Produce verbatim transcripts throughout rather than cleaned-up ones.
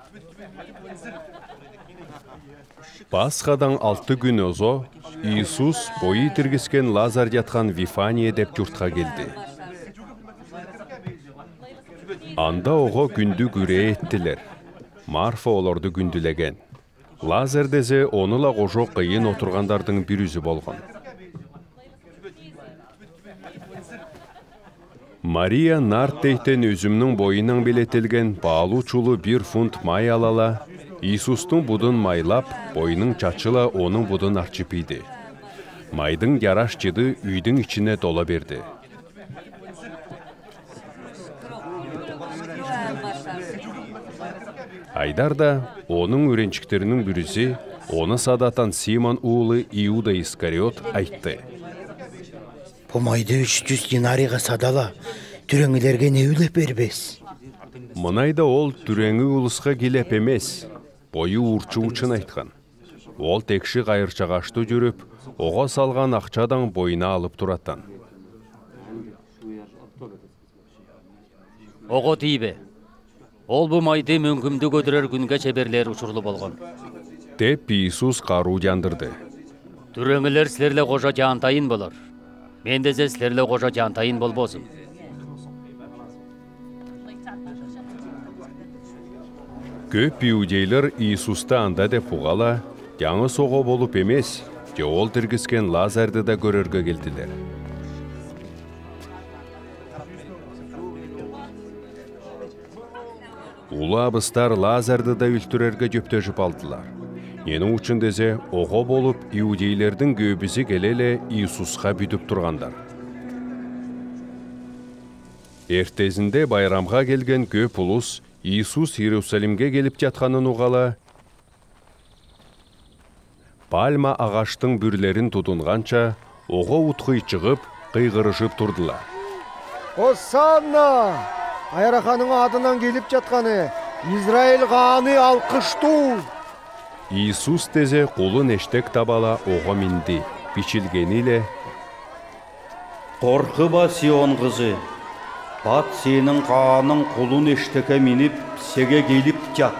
Пасхадан алты күн озо, Иисус бойы тиргискен Лазар жатқан Вифания деп жұртқа келді. Анда оға күнді күре еттілер. Марфа оларды күнділеген. Лазар дезе оныла қожо қиын отырғандардың бір үзі болған. Мария нарт дейтен өзімнің бойынан белетілген баалу чулы бір фунт май алала, Иисустың будын майлап, бойының чачыла оның будын арчып еді. Майдың яраш жыды үйдің içine дола берді. Айдарда оның өренчіктерінің бүрісі, оны садатан Симон уылы Иуда Искариот айтты. Бұл майды үч жүз динарийға садала, түреңілерге не үлеп бербес? Мұнайда ол түреңі ұлысқа келеп емес, бойы урчу учын айтқан. Ол текші қайырчағашты жүріп, оға салған ақчадан бойына алып тұраттан. Оға дейбе. Ол бұл майды мөңкімді көдірер күнге чеберлер ұшырлы болған. Деп Иисус қару жандырды. Түреңілер сілерлі қожа жантайын болар. Мен дезе сілерлі қожа жантайын болбозым. Көп иудейлер Иисуста анда деп ұғала, яңы соғы болып емес, же ол тіргіскен Лазарды да көрерге келділер. Улы абыстар Лазарды да үлтірерге жөптөжіп алдылар. Ені үшін дезе, оғы болып иудейлердің көбісі келеле Иисусқа бүдіп тұрғандар. Ертезінде байрамға келген көп ұлыс Иисус Иерусалимге келіп жатқанын ұғала, пальма ағаштың бүрлерін тұтынғанша, оғы ұтқый шығып, қиғырышып тұрдылар. Осанна! Айраханың адынан келіп жатқаны, Израиль ғаны алқышту! Иисус тезе қолын ештек табала оға мінді, бичілгеніле. Қорқыба Сион қызы, бат сенің қаның қолын ештеке мініп, сеге келіп жат.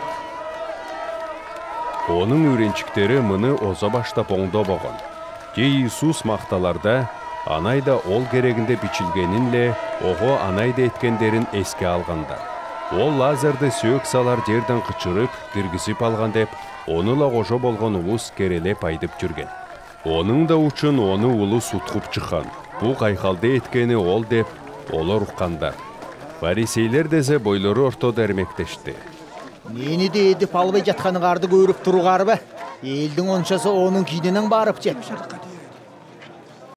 Оның өренчіктері мұны оза баштап оңда боған. Же Иисус мақталарда, анайда ол керегінде бичілгенінле, оғы анайда еткендерін еске алғандар. Ол Лазарды сөк салар жерден қычырып, кіргізіп алған деп, оныла қожа болған ұлыс керелеп айдып жүрген. Оның да үшін оны ұлыс ұтқып шыққан. Бұл қайқалды еткені ол деп, олар ұққандар. Фарисейлер дезе бойлары ортода әрмектешті. Мені де едіп албай жатқаны қарды көріп тұруғар ба? Елдің оншасы оның кейденің барып жеп.